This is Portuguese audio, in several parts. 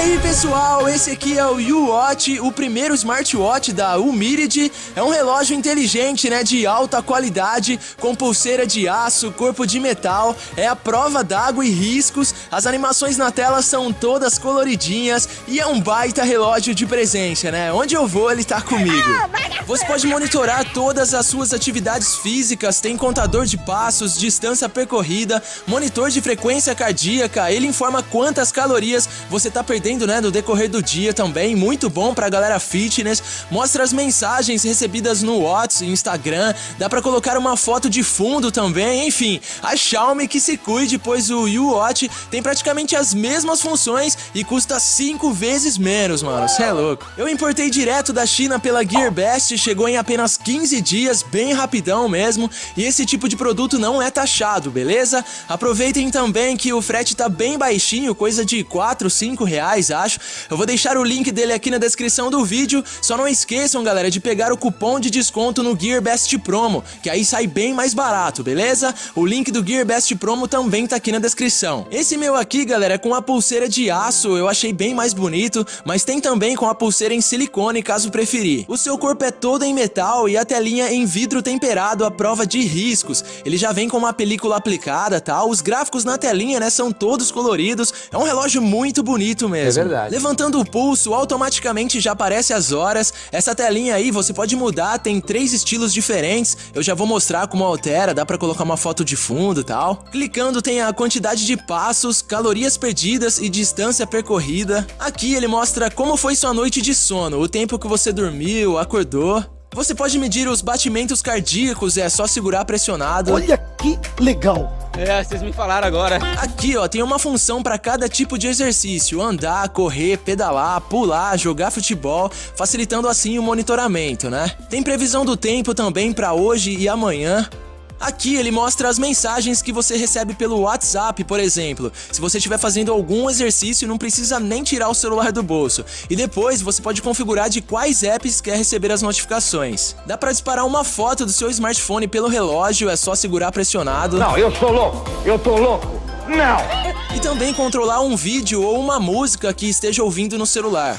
aí pessoal, esse aqui é o U-Watch, o primeiro smartwatch da Umidity. É um relógio inteligente, né, de alta qualidade, com pulseira de aço, corpo de metal, é a prova d'água e riscos, as animações na tela são todas coloridinhas e é um baita relógio de presença, né, onde eu vou ele tá comigo. Você pode monitorar todas as suas atividades físicas, tem contador de passos, distância percorrida, monitor de frequência cardíaca, ele informa quantas calorias você tá perdendo, né, no decorrer do dia também, muito bom pra galera fitness, mostra as mensagens recebidas no WhatsApp, Instagram, dá pra colocar uma foto de fundo também, enfim, a Xiaomi que se cuide, pois o U-Watch tem praticamente as mesmas funções e custa 5 vezes menos, mano, cê é louco. Eu importei direto da China pela GearBest, chegou em apenas 15 dias, bem rapidão mesmo, e esse tipo de produto não é taxado, beleza? Aproveitem também que o frete tá bem baixinho, coisa de 4, 5 reais, acho. Eu vou deixar o link dele aqui na descrição do vídeo, só não esqueçam, galera, de pegar o cupom de desconto no GearBest Promo, que aí sai bem mais barato, beleza? O link do GearBest Promo também tá aqui na descrição. Esse meu aqui, galera, é com a pulseira de aço, eu achei bem mais bonito, mas tem também com a pulseira em silicone, caso preferir. O seu corpo é todo em metal e a telinha em vidro temperado à prova de riscos. Ele já vem com uma película aplicada, tá? Os gráficos na telinha, né, são todos coloridos. É um relógio muito bonito mesmo. É verdade. Levantando o pulso, automaticamente já aparece as horas. Essa telinha aí você pode mudar, tem 3 estilos diferentes. Eu já vou mostrar como altera, dá pra colocar uma foto de fundo e tal. Clicando tem a quantidade de passos, calorias perdidas e distância percorrida. Aqui ele mostra como foi sua noite de sono, o tempo que você dormiu, acordou. Você pode medir os batimentos cardíacos, é só segurar pressionado. Olha que legal! É, vocês me falaram agora. Aqui, ó, tem uma função para cada tipo de exercício: andar, correr, pedalar, pular, jogar futebol, facilitando assim o monitoramento, né? Tem previsão do tempo também para hoje e amanhã. Aqui ele mostra as mensagens que você recebe pelo WhatsApp, por exemplo. Se você estiver fazendo algum exercício, não precisa nem tirar o celular do bolso. E depois você pode configurar de quais apps quer receber as notificações. Dá para disparar uma foto do seu smartphone pelo relógio, é só segurar pressionado. Não, eu sou louco! Eu tô louco! Não! E também controlar um vídeo ou uma música que esteja ouvindo no celular.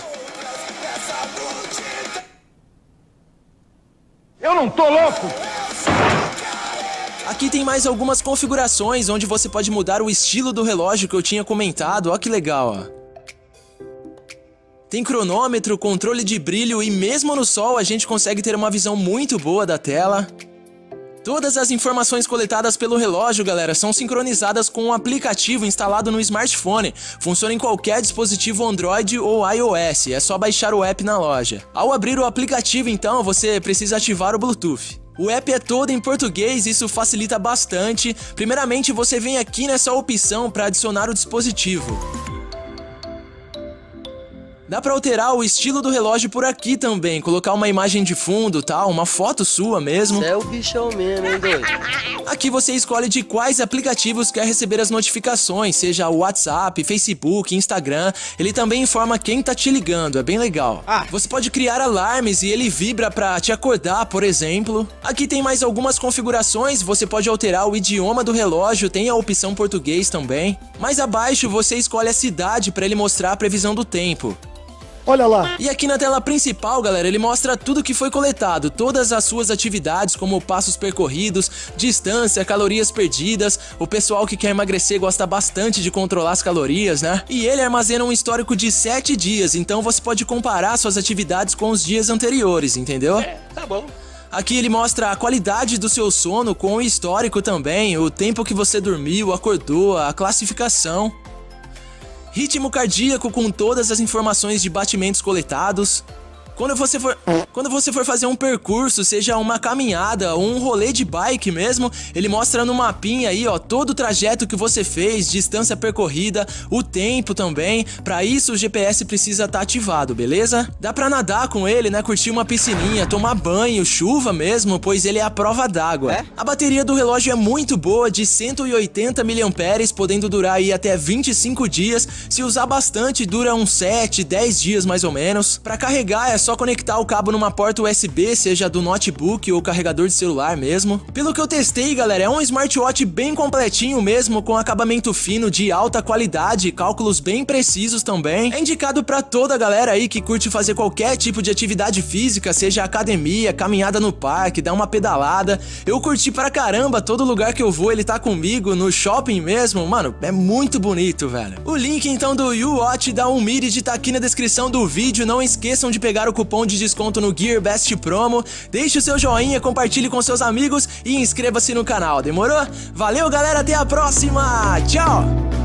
Eu não tô louco! Aqui tem mais algumas configurações onde você pode mudar o estilo do relógio que eu tinha comentado, ó que legal, ó. Tem cronômetro, controle de brilho e mesmo no sol a gente consegue ter uma visão muito boa da tela. Todas as informações coletadas pelo relógio, galera, são sincronizadas com um aplicativo instalado no smartphone. Funciona em qualquer dispositivo Android ou iOS, é só baixar o app na loja. Ao abrir o aplicativo, então, você precisa ativar o Bluetooth. O app é todo em português, isso facilita bastante. Primeiramente, você vem aqui nessa opção para adicionar o dispositivo. Dá pra alterar o estilo do relógio por aqui também, colocar uma imagem de fundo, tal, uma foto sua mesmo. Você é o bichão mesmo, hein, doido? Aqui você escolhe de quais aplicativos quer receber as notificações, seja o WhatsApp, Facebook, Instagram. Ele também informa quem tá te ligando, é bem legal. Você pode criar alarmes e ele vibra pra te acordar, por exemplo. Aqui tem mais algumas configurações, você pode alterar o idioma do relógio, tem a opção português também. Mais abaixo você escolhe a cidade pra ele mostrar a previsão do tempo. Olha lá! E aqui na tela principal, galera, ele mostra tudo que foi coletado, todas as suas atividades, como passos percorridos, distância, calorias perdidas. O pessoal que quer emagrecer gosta bastante de controlar as calorias, né? E ele armazena um histórico de 7 dias, então você pode comparar suas atividades com os dias anteriores, entendeu? Tá bom. Aqui ele mostra a qualidade do seu sono com o histórico também, o tempo que você dormiu, acordou, a classificação. Ritmo cardíaco com todas as informações de batimentos coletados. Quando você for fazer um percurso, seja uma caminhada ou um rolê de bike mesmo, ele mostra no mapinha aí, ó, todo o trajeto que você fez, distância percorrida, o tempo também. Pra isso o GPS precisa estar ativado, beleza? Dá pra nadar com ele, né, curtir uma piscininha, tomar banho, chuva mesmo, pois ele é a prova d'água. A bateria do relógio é muito boa, de 180 mAh, podendo durar aí até 25 dias. Se usar bastante, dura uns 7, 10 dias mais ou menos. Pra carregar é só só conectar o cabo numa porta USB, seja do notebook ou carregador de celular mesmo. Pelo que eu testei, galera, é um smartwatch bem completinho mesmo, com acabamento fino de alta qualidade, cálculos bem precisos também. É indicado pra toda a galera aí que curte fazer qualquer tipo de atividade física, seja academia, caminhada no parque, dar uma pedalada. Eu curti pra caramba, todo lugar que eu vou ele tá comigo, no shopping mesmo, mano, é muito bonito, velho. O link então do YouWatch da Ummirid tá aqui na descrição do vídeo. Não esqueçam de pegar o cupom de desconto no GearBest Promo. Deixe o seu joinha, compartilhe com seus amigos e inscreva-se no canal, demorou? Valeu, galera, até a próxima, tchau!